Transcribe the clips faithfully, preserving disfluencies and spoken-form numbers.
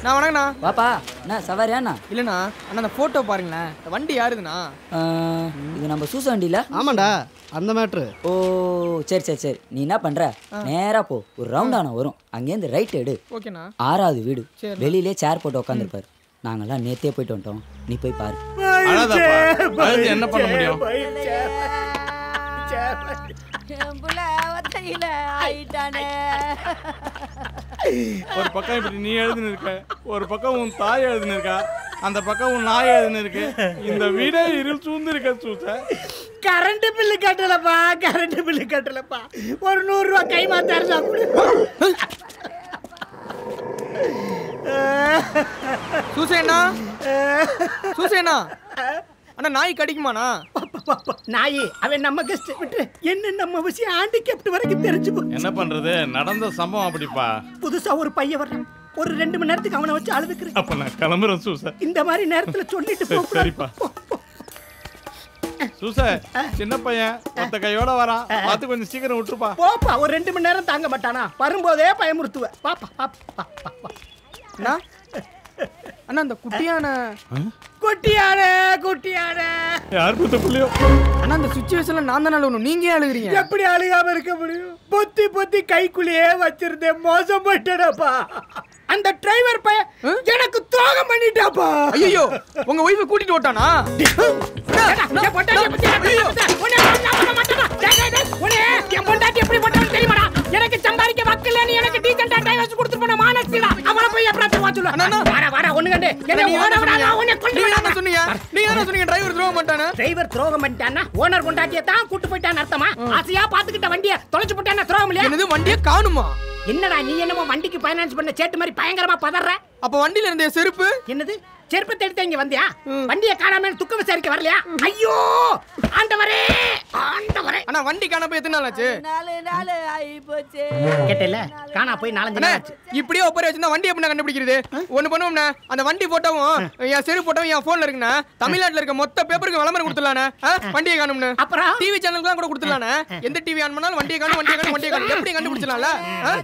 நான் வணக்கண்ணா. வாப்பா. என்ன சவாரியாண்ணா? இல்லைண்ணா அண்ணா அந்த ஃபோட்டோ பாருங்களேன். வண்டி யாருதுண்ணா? இது நம்ம சூச வண்டியில? ஆமாண்டா அந்த மேட்ரு. ஓ சரி சரி சரி. நீ என்ன பண்ற, நேரா போ, ஒரு ரவுண்டான வரும், அங்கேருந்து ரைட் எடு. ஓகேண்ணா. ஆறாவது வீடு, வெளியிலே சேர் போட்டு உட்காந்துருப்பாரு. நாங்கெல்லாம் நேத்தே போயிட்டு வந்துட்டோம், நீ போய் பாரு. என்ன பண்ண முடியும்? ஒரு பக்கம் இப்படி நீ எழுதுன்னு இருக்க, ஒரு பக்கம் உன் தாய் எழுதுன்னு இருக்கா, அந்த பக்கம் உன் நாய் எழுதுன்னு இருக்கு. இந்த வீடே இருள் சூழ்ந்து இருக்க சூச. கரண்ட் பில்லு கட்டலப்பா, கரண்ட் பில்லு கட்டலப்பா. ஒரு நூறு ரூபா கை மாத்தாருந்தா கூட. சூசேனா சூசேனா அண்ணா நாய் கடிக்குமாண்ணா? நாய் அவன் நம்ம கெஸ்ட் விட்டு என்ன நம்ம விஷயம் ஹேண்டிகேப்ட் வரைக்கும் தெரிஞ்சு போ. என்ன பண்றது, நடந்த சம்பவம் அப்படிப்பா. புதுசா ஒரு பையன் வர்றான், ஒரு ரெண்டு மணி நேரத்துக்கு அவனை வச்சு அழுதுக்குறேன். அப்ப நான் கிளம்புறேன் சூச. இந்த மாதிரி நேரத்துல சொல்லிட்டு போ. சரிப்பா சூச, சின்ன பையன் ஒத்த கையோட வரான், பார்த்து கொஞ்சம் சீக்கிரம் விட்டுருப்பா. போப்பா, ஒரு ரெண்டு மணி நேரம் தாங்க மாட்டானா, வரும்போதே பயமுறுத்துவ. பாப்பா பாப்பா பாப்பா. அண்ணா அண்ணா அந்த குட்டியான குட்டியான குட்டியான யார் புத்த புள்ளியோ அண்ணா அந்த சிச்சுவேஷன்ல நான் தானே அழுகணும், நீங்க ஏன் அழுகுறீங்க? எப்படி அழுகாம இருக்க முடியும்? பொத்தி பொத்தி கைக்குள்ளேயே வச்சிருந்தேன், மோசம் பண்ணிட்டேனப்பா. அந்த டிரைவர் பையன் எனக்கு துரோகம் பண்ணிட்டாப்பா. ஐயோ உங்க ஒய்ஃபை கூட்டிட்டு ஓட்டானா? எனக்கு சம்பாதிக்க வக்கல, நீ எனக்கு டீசென்ட்டா டைவர்ஸ் கொடுத்து போன மானஸ்திடா. அவள போய் எப்பறா வா சொல்ல. வாடா வாடா ஒண்ணு கண்டு என்ன ஓட விடாத, உன்னை கொண்டு என்ன சொன்னீங்க? நீங்க என்ன சொன்னீங்க? டிரைவர் துரோகம் பண்ணிட்டானா? டிரைவர் துரோகம் பண்ணிட்டானா? ஓனர் கொண்டாட்டிய தான் கூட்டி போய்ட்டான் அர்த்தமா? ஆசையா பாத்துக்கிட்ட வண்டியை தொலைச்சு போட்டானா துரோகம் இல்லையா? என்னது வண்டியை காணுமா? என்னடா நீ என்னமோ வண்டிக்கு ஃபைனான்ஸ் பண்ண சேட்டு மாதிரி பயங்கரமா பதற? அப்ப வண்டியில இருந்த செருப்பு என்னது? செருப்பு எடுத்து இங்க வந்தியா? வண்டியை காணாம துக்க விசாரிக்க வரலையா? ஐயோ ஆண்டவரே ஆண்டவரே. அண்ணா வண்டி காணா போய் எத்தனை நாள் ஆச்சு? நாலு நாள் ஆயி போச்சு. கேட்டல காணா போய் நாலஞ்சு நாள் ஆச்சு. இப்படியே ஒப்பரை வச்சிருந்தா வண்டி எப்படி கண்டுபிடிக்கிறது? ஒண்ணு பண்ணுவோம்னா அந்த வண்டி போட்டோவும் என் செருப்பு போட்டோவும் என் போன்ல இருக்குண்ணா, தமிழ்நாட்டுல இருக்க மொத்த பேப்பருக்கு விளம்பரம் கொடுத்துடலானே. வண்டியை காணும்னு அப்புறம் டிவி சேனலுக்குலாம் கூட கொடுத்துடலானே. எந்த டிவி ஆன் பண்ணாலும் வண்டியை காணும் வண்டியை காணும் வண்டியை காணும் எப்படி கண்டுபிடிச்சலாம்ல?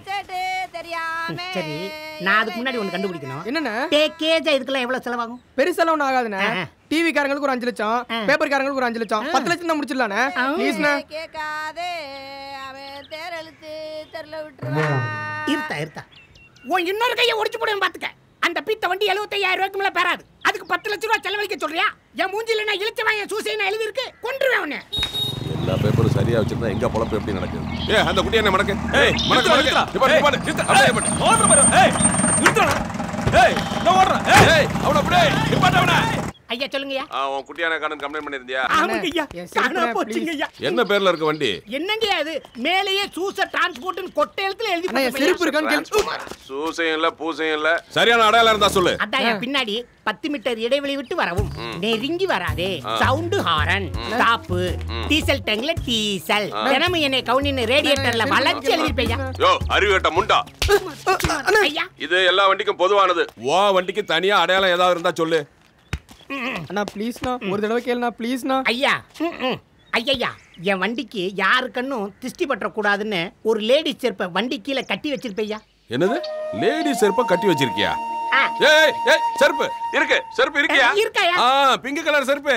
சரி நான் அதுக்கு முன்னாடி ஒன்னு கண்டுபிடிக்கணும். என்னன்னா பேக்கேஜ் இதுக்கெல்லாம் எவ்வளவு செலவாகும்? பெருசெல்லாம் ஒன்றும் ஆகாதுண்ணே. டிவி காரங்களுக்கு ஒரு அஞ்சு லட்சம், பேப்பர் காரங்களுக்கு ஒரு அஞ்சு லட்சம், பத்து லட்சம் தான் முடிச்சிடலானே. ப்ளீஸ்ண்ணே. கேட்காதே அவன் தேரெழுத்து தெருல விட்டுருவான். இருத்தா இருத்தா உன் இன்னொரு கையை ஒடிச்சு போடுவேன் பாத்துக்க. அந்த பீத்த வண்டி எழுபத்தையாயிரம் ரூபாய்க்கு மேல பெறாது. அதுக்கு பத்து லட்சம் ரூபாய் செலவழிக்க சொல்றியா? என் மூஞ்சில நான் இழுச்ச வாங்க சூசைனா எழுதி இருக்கு, கொன்றுவேன் உன்னை. எல்லா பேப்பரும் சரியா வச்சிருந்தா எங்க பொழப்பு எப்படி நடக்குது? ஏய் அந்த குட்டி என்ன மடக்கு? ஏய் மடக்கு மடக்கு. நிப்பாடு நிப்பாடு. அப்படியே நிப்பாடு. ஓடுற பாரு. ஏய் நிறுத்துடா. ஏய் நான் ஓடுறேன். ஏய் அவன அப்படியே நிப்பாட்டு அவன. ஐயா சொல்லுங்கய்யா. ஆ உன் குட்டியான காணன் கம்ப்ளைன்ட் பண்ணிருந்தியா? ஆமாங்க ஐயா, காணா போச்சுங்க ஐயா. என்ன பேர்ல இருக்கு வண்டி? என்னங்க அது மேலேயே சூச டிரான்ஸ்போர்ட்னு கொட்டை எழுத்துல எழுதி அண்ணா என் செருப்பு இருக்கான்னு கேளு. சூசையும் இல்ல பூசையும் இல்ல, சரியான அடையாளம் இருந்தா சொல்லு. அதான் பின்னாடி பத்து மீட்டர் இடைவெளி விட்டு வரவும், நெருங்கி வராதே, சவுண்ட் ஹாரன், ஸ்டாப், டீசல் டேங்க்ல டீசல், தினமும் என்னை கவுனின் ரேடியேட்டர்ல வளைச்சு எழுதிருப்பையா. யோ அறிவுகட்ட முண்டா. ஐயா இது எல்லா வண்டிக்கும் பொதுவானது. ஓ வண்டிக்கு தனியா அடையாளம் ஏதாவது இருந்தா சொல்லு. அண்ணா ப்ளீஸ்ண்ணா ஒரு தடவை கேளுண்ணா ப்ளீஸ்ண்ணா. ஐயா ஐயா என் வண்டிக்கு யாரு கண்ணும் திருஷ்டி பற்ற கூடாதுன்னு ஒரு லேடிஸ் செருப்பை வண்டி கீழே கட்டி வச்சிருப்பையா. என்னது லேடி செருப்பை கட்டி வச்சிருக்கியா? ஏய் ஏய் செருப்பு இருக்கு, செருப்பு இருக்கியா? இருக்காயா? ஆ பிங்க் கலர் செருப்பு.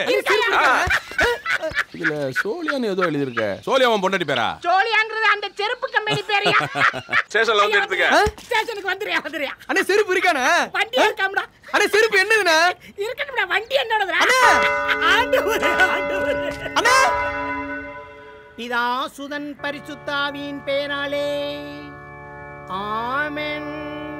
இதுல சோலியான்னு ஏதோ எழுதி இருக்க. சோலியாவன் பொண்டாட்டி பேரா? சோலியான்றது அந்த செருப்பு கம்பெனி பேரையா? ஸ்டேஷன்ல வந்து எடுத்துக்க. ஸ்டேஷனுக்கு வந்துறியா வந்துறியா? அண்ணா செருப்பு இருக்கானே? வண்டி இருக்காம்டா. அண்ணா செருப்பு என்னதுண்ணா? இருக்கணும்டா, வண்டி என்னோடதுடா. ஆண்டவரே ஆண்டவரே. அண்ணா பிதா சுதன் பரிசுத்தாவின் பேராலே ஆமென்.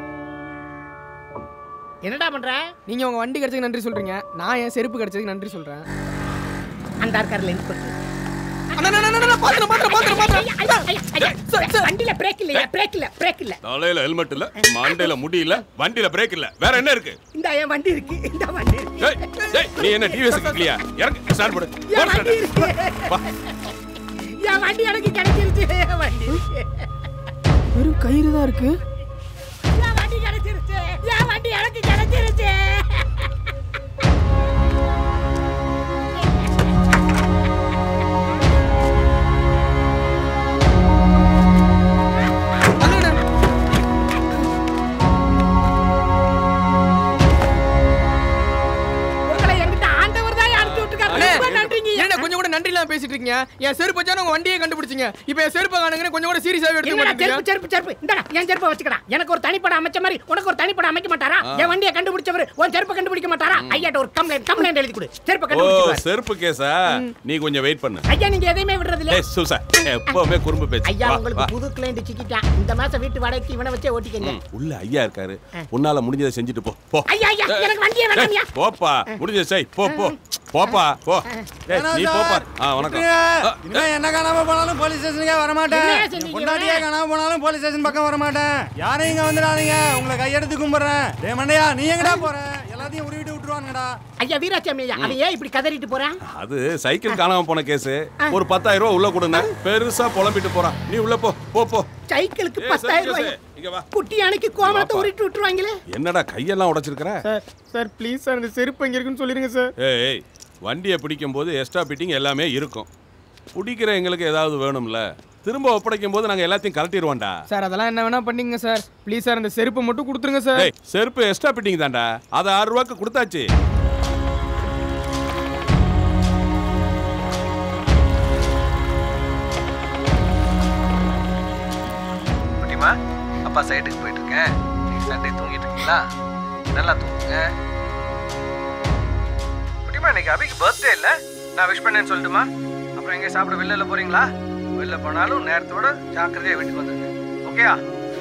என்னடா பண்ற? நீங்க உங்க வண்டி கிடைச்சதுக்கு நன்றி சொல்றீங்க, நான் என் செருப்பு கிடைச்சதுக்கு நன்றி சொல்றேன். அந்த ஆர்கார்ல இன்ஸ்பெக்டர். அண்ணா அண்ணா அண்ணா பாத்து பாத்து பாத்து பாத்து. வண்டில பிரேக் இல்லையா? பிரேக் இல்ல, பிரேக் இல்ல. தலையில ஹெல்மெட் இல்ல, மண்டையில முடி இல்ல, வண்டியில பிரேக் இல்ல, வேற என்ன இருக்கு? இந்த என் வண்டி இருக்கு, இந்த வண்டி இருக்கு. ஏய் ஏய் நீ என்ன டிவிஎஸ் கிளியா? இறங்கு ஸ்டார்ட் பண்ணு. என் வண்டி இருக்கு. என் வண்டி எனக்கு கிடைச்சிருச்சு. என் வண்டி வெறும் கயிறு தான் இருக்கு. என் வண்டி கிடைச்சிருச்சு. என் வண்டி எனக்கு கிடைச்சிருச்சு. மாட்டேங்கிறீங்க. என் செருப்பு வச்சா உங்க வண்டியே கண்டுபிடிச்சீங்க. இப்போ என் செருப்பு காணுங்கன்னு கொஞ்சம் கூட சீரியஸாவே எடுத்துக்க என்னடா மாட்டீங்க. செருப்பு செருப்பு செருப்பு இந்தடா என் செருப்பை வச்சுக்கடா. எனக்கு ஒரு தனிப்பட அமைச்ச மாதிரி உனக்கு ஒரு தனிப்பட அமைக்க மாட்டாரா? என் வண்டியை கண்டுபிடிச்சவர் உன் செருப்பை கண்டுபிடிக்க மாட்டாரா? ஐயாட்ட ஒரு கம்ப்ளைண்ட் கம்ப்ளைண்ட் எழுதி கொடு. செருப்பை ஓ கண்டுபிடிச்சுவார். செருப்பு கேஸா? நீ கொஞ்சம் வெயிட் பண்ணு. ஐயா நீங்க எதையுமே விடுறது இல்ல. ஏய் சூசா எப்பவுமே குறும்பு பேச்சு. ஐயா உங்களுக்கு புது கிளையண்ட் சிக்கிட்டான். இந்த மாசம் வீட்டு வாடகைக்கு இவனை வச்சே ஓட்டிக்கங்க. உள்ள ஐயா இருக்காரு. உன்னால முடிஞ்சதை செஞ்சுட்டு போ. போ. ஐயா ஐயா எனக்கு வண்டியே வேண்டாம்யா. போப்பா முடிஞ்சதை செய். போ போ போப்பா போ. ஏய் நீ போப்பா. ஆ வணக்கம். இனிமே என்ன காணாம போனாலும் போலீஸ் ஸ்டேஷனுக்கே வர மாட்டேன். என்னையா செஞ்சீங்க? பொண்டாட்டியே காணாம போனாலும் போலீஸ் ஸ்டேஷன் பக்கம் வர மாட்டேன். யாரும் இங்க வந்துடாதீங்க. உங்களை கையெடுத்து கும்பிடுறேன். டேய் மண்டையா நீ எங்கடா போற? எல்லாத்தையும் உருவிட்டு விட்டுருவானுங்கடா. ஐயா வீராசாமி ஐயா அவன் ஏன் இப்படி கதறிட்டு போறான்? அது சைக்கிள் காணாம போன கேஸ். ஒரு பத்தாயிரம் ரூபாய் உள்ள கொடுங்க. பெருசா புலம்பிட்டு போறான். நீ உள்ள போ போ போ. சைக்கிளுக்கு ஏய், பத்தாயிரம் சரி, ரூபாய். இங்க வா. குட்டி அணைக்கு கோமலத்தை உருட்டி விட்டுருவாங்களே. என்னடா கையெல்லாம் உடைச்சிருக்கிற? சார் சார் ப்ளீஸ் சார் இந்த செருப்பு எங்க இருக்குன்னு சொல்லிருங்க சார். ஏய் ஏய் வண்டியை பிடிக்கும் போது எக்ஸ்ட்ரா பிட்டிங் எல்லாமே இருக்கும். பிடிக்கிற எங்களுக்கு ஏதாவது வேணும்ல. திரும்ப ஒப்படைக்கும் போது நாங்க எல்லாத்தையும் கலட்டிடுவோம்டா. சார் அதெல்லாம் என்ன வேணா பண்ணீங்க சார். ப்ளீஸ் சார் இந்த செருப்பு மட்டும் கொடுத்துருங்க சார். ஏய் செருப்பு எக்ஸ்ட்ரா பிட்டிங் தான்டா. அது ஆறு ரூபாய்க்கு கொடுத்தாச்சு. குட்டிமா அப்பா சைட்டுக்கு போயிட்டு இருக்கேன். நீங்க சண்டே தூங்கிட்டு இருக்கீங்களா? நல்லா தூங்குங்க. குட்டிமா இன்னைக்கு அபிக்கு பர்த்டே இல்ல, நான் விஷ் பண்ணேன்னு சொல்லட்டுமா? அப்புறம் எங்க சாப்பிட வெளில போறீங்களா? வெளில போனாலும் நேரத்தோட ஜாக்கிரதையா வீட்டுக்கு வந்துருங்க. ஓகேயா?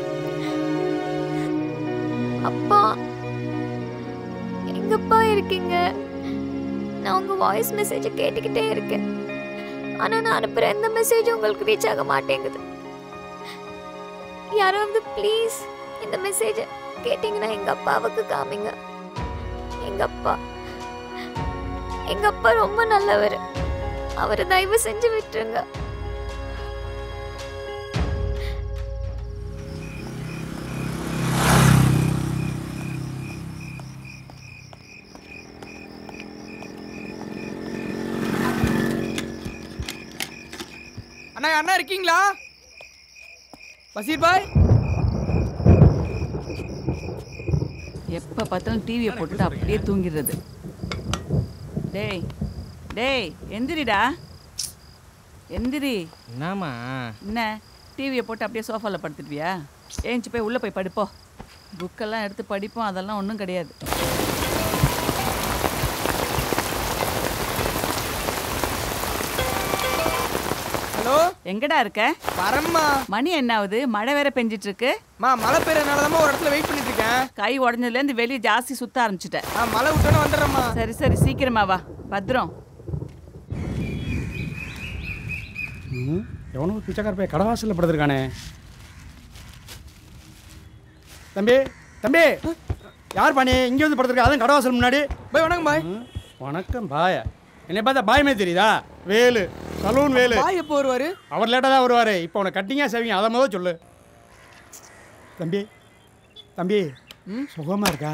அப்பா எங்கப்பா இருக்கீங்க? நான் உங்க வாய்ஸ் மெசேஜ் கேட்டுக்கிட்டே இருக்கேன். ஆனா நான் அனுப்புற எந்த மெசேஜும் உங்களுக்கு ரீச் ஆக மாட்டேங்குது. யாராவது ப்ளீஸ் இந்த மெசேஜ் கேட்டீங்கன்னா எங்க அப்பாவுக்கு காமிங்க. எங்க அப்பா எங்க அப்பா ரொம்ப நல்லவர். அவரை தயவு செஞ்சு விட்டுருங்க. அண்ணா அண்ணா இருக்கீங்களா? பசீர் பாய் எப்போ பார்த்தாலும் டிவியை போட்டுட்டு அப்படியே தூங்கிடுறது. டேய் டேய் எந்திரிடா எந்திரி. என்னம்மா என்ன டிவியை போட்டு அப்படியே சோஃபாவில் படுத்துடுவியா? ஏஞ்சி போய் உள்ளே போய் படிப்போம். புக்கெல்லாம் எடுத்து படிப்போம். அதெல்லாம் ஒன்றும் கிடையாது. ஹலோ எங்கடா இருக்க? வரம்மா. மணி என்ன ஆகுது? மழை வேற பெஞ்சிட்டு இருக்கு. மா மழை பெய்யறதுனால தான் ஒரு இடத்துல வெயிட் பண்ணிட்டு இருக்கேன். கை உடஞ்சதுலேருந்து வெளியே ஜாஸ்தி சுத்த ஆரம்பிச்சிட்டேன். ஆ மழை விட்டோன்னு வந்துடுறேம்மா. சரி சரி சீக்கிரமா வா. பத்திரம். எவனோ பிச்சைக்கார போய் கடவாசலில் படுத்துருக்கானே. தம்பி தம்பி யார் பாணி இங்கே வந்து படுத்துருக்கா? அதுவும் கடவாசல் முன்னாடி. பாய் வணக்கம் பாய். வணக்கம் பாயா. என்னை பார்த்தா பாயமே தெரியுதா? வேலு சலூன் வேலு. பாய் எப்போ வருவாரு? அவர் லேட்டாக தான் வருவார். இப்போ உனக்கு கட்டிங்காக சேவிங்க அதை முதல் சொல்லு. தம்பி தம்பி சுகமாக இருக்கா?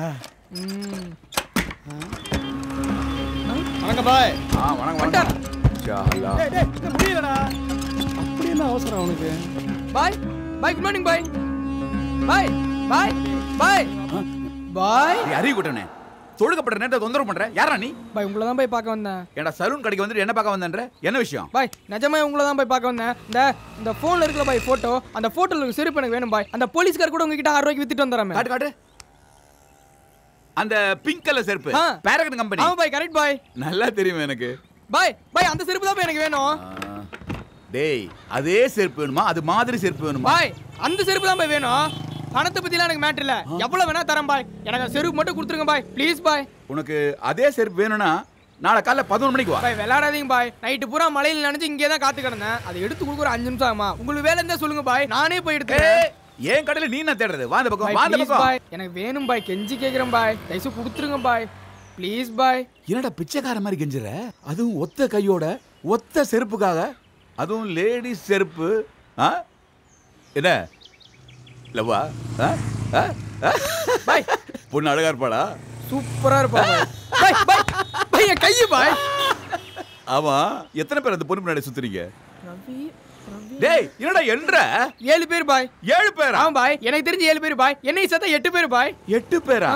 வணக்கம் பாய். ஆ வணக்கம் வணக்கம். முடியலடா. அப்படி என்ன அவசரம் அவனுக்கு? Bye bye good morning bye. Bye bye bye bye. அறிவு கூட்டனே தொழுகப்பட்ட நேரத்தை தொந்தரவு பண்ற யாரா நீ? பாய் உங்களை தான் போய் பார்க்க வந்தேன். ஏடா சலூன் கடைக்கு வந்துட்டு என்ன பார்க்க வந்தேன்ற? என்ன விஷயம்? பாய் நிஜமா உங்களை தான் போய் பார்க்க வந்தேன். இந்த இந்த ஃபோன்ல இருக்கல பாய் போட்டோ, அந்த போட்டோல இருக்க செருப்பு எனக்கு வேணும் பாய். அந்த போலீஸ்கார் கூட உங்ககிட்ட ஆறு ரூபாய்க்கு வித்துட்டு வந்துறாமே. காட்டு காட்டு. அந்த பிங்க் கலர் செருப்பு ஆ. பேரகன் கம்பெனி. ஆமா பாய் கரெக்ட் பாய். நல்லா தெரியும் எனக்கு. பாய் பாய் அந்த செருப்பு தான் பாய் எனக்கு வேணும். டேய் அதே செருப்பு வேணுமா? அது மாதிரி செருப்பு வேணுமா? பாய் அந்த செருப்பு தான் பாய் வேணும். பணத்தை பத்திலாம் எனக்கு மேட்டர் இல்ல. எவ்வளவு வேணா தரேன் பாய். எனக்கு செருப்பு மட்டும் கொடுத்துருங்க பாய் ப்ளீஸ் பாய். உனக்கு அதே செருப்பு வேணும்னா நாளை காலைல பதினொன்று மணிக்கு வா. பாய் விளையாடாதீங்க பாய். நைட்டு பூரா மழையில் நினைச்சு இங்கே தான் காத்து கிடந்தேன். அதை எடுத்து கொடுக்குற அஞ்சு நிமிஷம் ஆகுமா? உங்களுக்கு வேலை இருந்தா சொல்லுங்க பாய், நானே போய் எடுத்துக்கிறேன். ஏன் கடையில நீ என்ன தேடுறது? வா இந்த பக்கம், வா இந்த ப்ளீஸ் பக்கம். பாய் எனக்கு வேணும் பாய், கெஞ்சி கேக்குறேன் பாய், தயவுசெய்து கொடுத்துருங்க பாய் ப்ளீஸ் பாய். என்னடா பிச்சைக்கார மாதிரி கெஞ்சுற? அதுவும் ஒத்த கையோட ஒத்த செருப்புக்காக, அதுவும் லேடிஸ் செருப்பு. ஆ என்ன லவ்வா? பாய் பொண்ணு அழகா இருப்பாளா? சூப்பரா இருப்பா பாய். பாய் பாய் பாய் என் கையை பாய். ஆமா எத்தனை பேர் அந்த பொண்ணு முன்னாடி சுத்துறீங்க? டேய் என்னடா என்ற? ஏழு பேர் பாய். ஏழு பேரா? ஆமா பாய் எனக்கு தெரிஞ்சு ஏழு பேர் பாய். என்னை சேர்த்தா எட்டு பேர் பாய். எட்டு பேரா?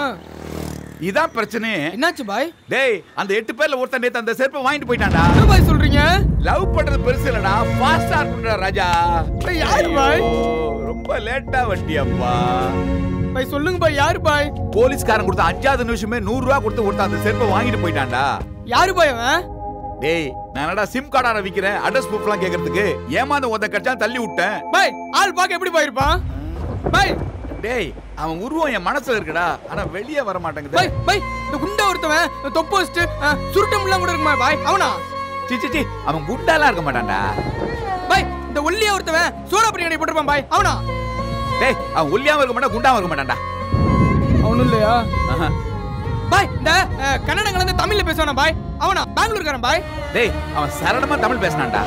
இதான் பிரச்சனை. என்னாச்சு பாய்? டேய் அந்த எட்டு பேர்ல ஒருத்தன் நேத்து அந்த செருப்பை வாங்கிட்டு போயிட்டான்டா. என்ன பாய் சொல்றீங்க? லவ் பண்றது பெருசு இல்லடா, ஃபாஸ்டா இருக்குடா ராஜா. யாரு பாய்? ரொம்ப லேட்டா வண்டியப்பா. பாய் சொல்லுங்க பாய், யாரு பாய்? போலீஸ்காரன் கொடுத்த அஞ்சாவது நிமிஷமே நூறு ரூபா கொடுத்து கொடுத்த அந்த செருப்பை வாங்கிட்டு போயிட்டான்டா. யாரு பாய் அவன்? டேய் நானடா சிம் கார்டார விக்கிறேன், அட்ரஸ் ப்ரூஃப்லாம் கேக்குறதுக்கு ஏமாந்து ஒருத்த கட்சா தள்ளி விட்டேன். பாய் ஆள் பாக்க எப்படி பாய் இருப்பான்? பாய் டேய் அவன் உருவம் என் மனசுல இருக்குடா, ஆனா வெளியே வர மாட்டேங்குது. பாய் பாய் இந்த குண்டா ஒருத்தவன் தொப்பை வச்சுட்டு சுருட்டம்லாம் கூட இருக்குமா பாய்? அவனா? சி சி சி அவன் குண்டாலாம் இருக்க மாட்டான்டா. பாய் இந்த ஒல்லியா ஒருத்தவன் சோடா பிரியாணி போட்டுருப்பான் பாய், அவனா? டேய் அவன் ஒல்லியாவும் இருக்க மாட்டான், குண்டாவும் இருக்க மாட்டான்டா. அவனும் இல்லையா? பாய் இந்த கன்னடம் கலந்து தமிழ்ல பேசுவானா பாய்? அவனா? பெங்களூர்காரன் பாய். டேய் அவன் சரளமா தமிழ் பேசினான்டா.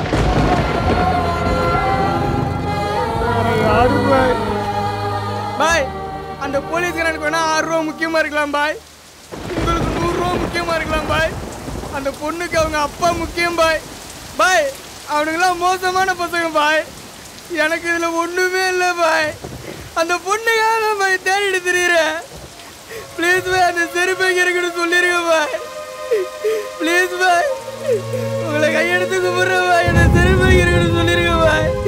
பாய் பாய் அந்த போலீஸ்காரனுக்கு வேணா ஆறு ரூபா முக்கியமா இருக்கலாம் பாய், உங்களுக்கு நூறு ரூபா முக்கியமா இருக்கலாம் பாய், அந்த பொண்ணுக்கு அவங்க அப்பா முக்கியம் பாய். பாய் அவனுங்கெல்லாம் மோசமான பசங்க பாய், எனக்கு இதுல ஒண்ணுமே இல்லை பாய். அந்த பொண்ணுக்காக பாய் தேடிட்டு திரியிறேன். ப்ளீஸ் பாய் அந்த செருப்பை இருக்குன்னு சொல்லிருங்க பாய், ப்ளீஸ் பாய் உங்களை கையெடுத்து கும்பிட்றேன் பாய், அந்த செருப்பை இருக்குன்னு சொல்லிருங்க பாய்.